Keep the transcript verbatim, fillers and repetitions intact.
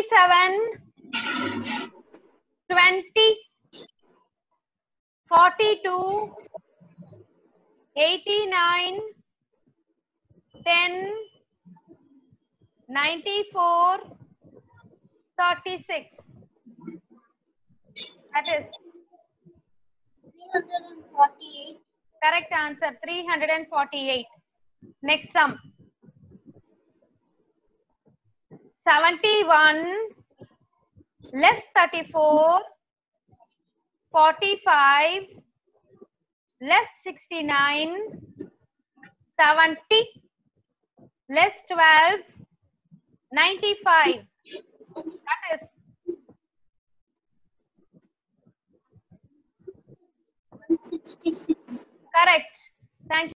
twenty-seven, twenty, forty-two, eighty-nine, ten, ninety-four, thirty-six. That is three hundred forty-eight. correct answer, three hundred forty-eight. Next sum. seventy-one less thirty-four, forty-five less sixty-nine, seventy less twelve, ninety-five. That is one sixty-six. correct. Thank you.